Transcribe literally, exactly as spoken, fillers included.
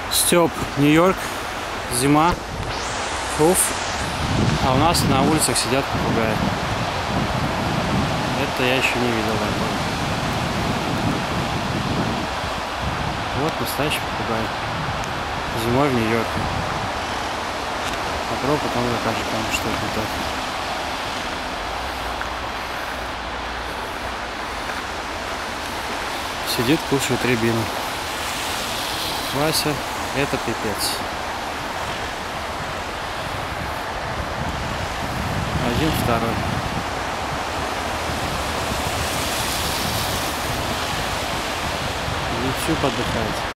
Степ, Нью-Йорк, зима, фуф, а у нас на улицах сидят попугаи. Это я еще не видел такого. Вот настоящий попугай. Зимой в Нью-Йорке. Попробуй потом закажет там что-то не так. Сидит, кушает рябину. Вася, это пипец. Один, второй. YouTube отдыхает.